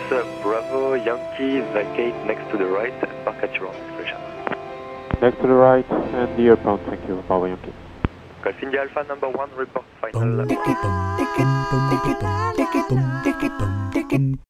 Bravo, Yankee, vacate next to the right and park at your own discretion. Next to the right and the airport, thank you, Bravo Yankee. Golf India Alpha number 1, report final.